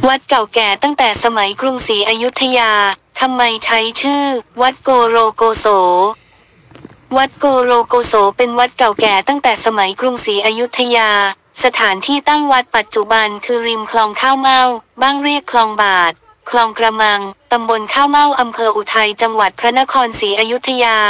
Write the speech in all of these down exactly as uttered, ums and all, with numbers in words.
วัดเก่าแก่ตั้งแต่สมัยกรุงศรีอยุธยาทำไมใช้ชื่อวัดโกโรโกโสวัดโกโรโกโสเป็นวัดเก่าแก่ตั้งแต่สมัยกรุงศรีอยุธยาสถานที่ตั้งวัดปัจจุบันคือริมคลองข้าวเม่าบ้างเรียกคลองบาทคลองกระมังตำบลข้าวเม่าอำเภออุทัยจังหวัดพระนครศรีอยุธยา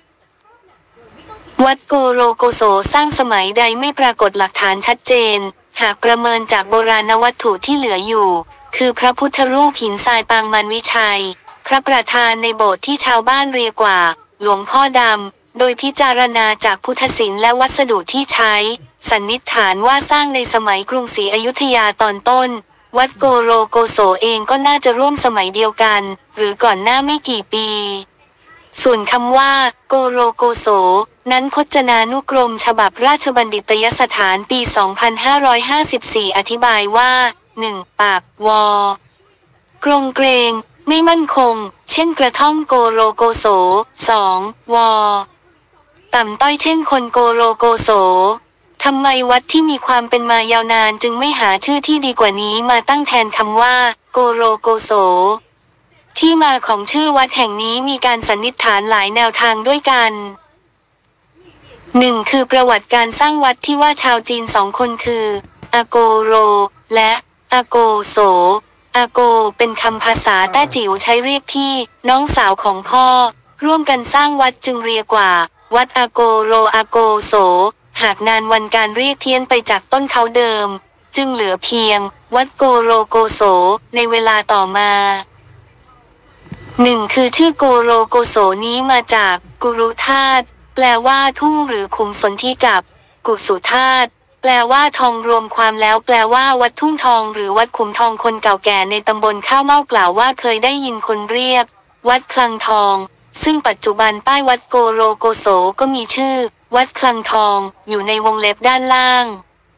วัดโกโรโกโสสร้างสมัยใดไม่ปรากฏหลักฐานชัดเจนหากประเมินจากโบราณวัตถุที่เหลืออยู่คือพระพุทธรูปหินทรายปางมันวิชัยพระประธานในโบสถ์ที่ชาวบ้านเรียกว่าหลวงพ่อดำโดยพิจารณาจากพุทธศิลป์และวัสดุที่ใช้สันนิษฐานว่าสร้างในสมัยกรุงศรีอยุธยาตอนต้นวัดโกโรโกโสเองก็น่าจะร่วมสมัยเดียวกันหรือก่อนหน้าไม่กี่ปีส่วนคำว่าโกโรโกโสนั้นพจนานุกรมฉบับราชบัณฑิตยสถานปี สองพันห้าร้อยห้าสิบสี่ อธิบายว่า หนึ่ง ปากวกรงเกรงไม่มั่นคงเช่นกระท่อมโกโรโกโส สอง วต่ำต้อยเช่นคนโกโรโกโสทำไมวัดที่มีความเป็นมายาวนานจึงไม่หาชื่อที่ดีกว่านี้มาตั้งแทนคำว่าโกโรโกโสที่มาของชื่อวัดแห่งนี้มีการสันนิษฐานหลายแนวทางด้วยกันหนึ่งคือประวัติการสร้างวัดที่ว่าชาวจีนสองคนคืออาโกโรและอาโกโสอาโกเป็นคำภาษาแต้จิ๋วใช้เรียกพี่น้องสาวของพ่อร่วมกันสร้างวัดจึงเรียกว่าวัดอาโกโรอาโกโสหากนานวันการเรียกเพี้ยนไปจากต้นเขาเดิมจึงเหลือเพียงวัดโกโรโกโสในเวลาต่อมาหนึ่งคือชื่อโกโรโกโสนี้มาจากกุรุธาตุแปลว่าทุ่งหรือขุมสนธิกับกุสุธาตุแปลว่าทองรวมความแล้วแปลว่าวัดทุ่งทองหรือวัดขุมทองคนเก่าแก่ในตำบลข้าวเม่ากล่าวว่าเคยได้ยินคนเรียกวัดคลังทองซึ่งปัจจุบันป้ายวัดโกโรโกโสก็มีชื่อวัดคลังทองอยู่ในวงเล็บด้านล่าง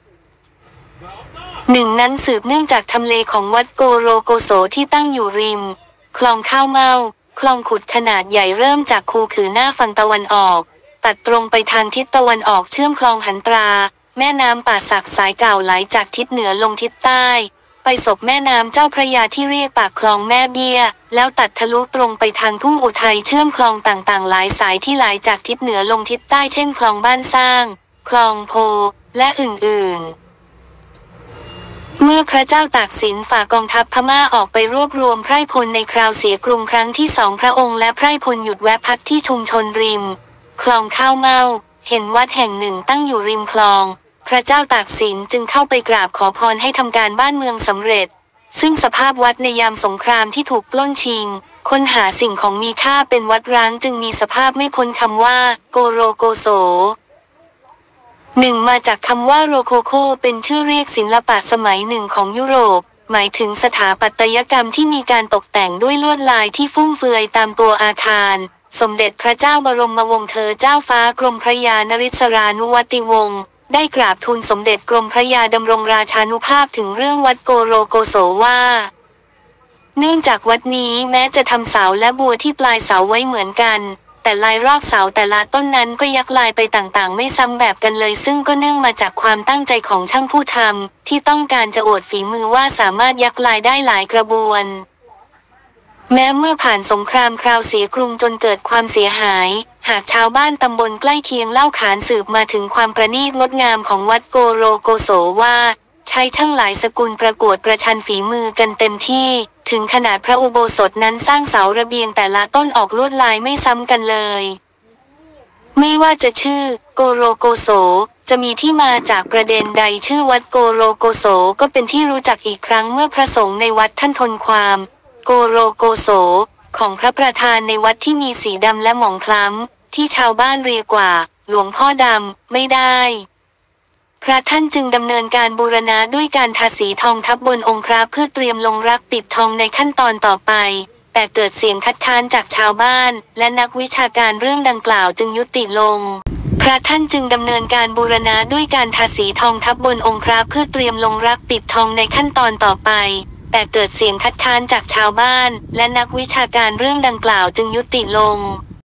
หนึ่งนั้นสืบเนื่องจากทำเลของวัดโกโรโกโสที่ตั้งอยู่ริมคลองข้าวเม่าคลองขุดขนาดใหญ่เริ่มจากคูขือหน้าฝั่งตะวันออกตัดตรงไปทางทิศตะวันออกเชื่อมคลองหันตราแม่น้ำป่าสักสายเก่าไหลจากทิศเหนือลงทิศใต้ไปศพแม่น้ำเจ้าพระยาที่เรียกปากคลองแม่เบี้ยแล้วตัดทะลุตรงไปทางทุ่งอุทัยเชื่อมคลองต่างๆหลายสายที่ไหลจากทิศเหนือลงทิศใต้เช่นคลองบ้านสร้างคลองโพและอื่นๆเมื่อพระเจ้าตากสินฝ่ากองทัพพม่าออกไปรวบรวมไพร่พลในคราวเสียกรุงครั้งที่สองพระองค์และไพร่พลหยุดแวะพักที่ชุมชนริมคลองข้าวเม่าเห็นวัดแห่งหนึ่งตั้งอยู่ริมคลองพระเจ้าตากสินจึงเข้าไปกราบขอพรให้ทำการบ้านเมืองสำเร็จซึ่งสภาพวัดในยามสงครามที่ถูกปล้นชิงค้นหาสิ่งของมีค่าเป็นวัดร้างจึงมีสภาพไม่พ้นคำว่าโกโรโกโสหนึ่งมาจากคำว่าโรโคโคเป็นชื่อเรียกศิลปะสมัยหนึ่งของยุโรปหมายถึงสถาปัตยกรรมที่มีการตกแต่งด้วยลวดลายที่ฟุ่มเฟือยตามตัวอาคารสมเด็จพระเจ้าบรมวงศ์เธอเจ้าฟ้ากรมพระยานริศรานุวัติวงศ์ได้กราบทูลสมเด็จกรมพระยาดำรงราชานุภาพถึงเรื่องวัดโกโรโกโสว่าเนื่องจากวัดนี้แม้จะทำเสาและบัวที่ปลายเสาไว้เหมือนกันแต่ลายรอบเสาแต่ละต้นนั้นก็ยักลายไปต่างๆไม่ซ้ำแบบกันเลยซึ่งก็เนื่องมาจากความตั้งใจของช่างผู้ทำที่ต้องการจะอวดฝีมือว่าสามารถยักลายได้หลายกระบวนแม้เมื่อผ่านสงครามคราวเสียกรุงจนเกิดความเสียหายหากชาวบ้านตำบลใกล้เคียงเล่าขานสืบมาถึงความประณีตงดงามของวัดโกโรโกโสว่าใช้ช่างหลายสกุลประกวดประชันฝีมือกันเต็มที่ถึงขนาดพระอุโบสถนั้นสร้างเสาระเบียงแต่ละต้นออกลวดลายไม่ซ้ำกันเลยไม่ว่าจะชื่อโกโรโกโสจะมีที่มาจากประเด็นใดชื่อวัดโกโรโกโสก็เป็นที่รู้จักอีกครั้งเมื่อพระสงฆ์ในวัดท่านทนความโกโรโกโสของพระประธานในวัดที่มีสีดำและหมองคล้ำที่ชาวบ้านเรียกว่าหลวงพ่อดำไม่ได้พระท่านจึงดำเนินการบูรณะด้วยการทาสีทองทับบนองค์พระเพื่อเตรียมลงรักปิดทองในขั้นตอนต่อไปแต่เกิดเสียงคัดค้านจากชาวบ้านและนักวิชาการเรื่องดังกล่าวจึงยุติลงพระท่านจึงดำเนินการบูรณะด้วยการทาสีทองทับบนองค์พระเพื่อเตรียมลงรักปิดทองในขั้นตอนต่อไปแต่เกิดเสียงคัดค้านจากชาวบ้านและนักวิชาการเรื่องดังกล่าวจึงยุติลง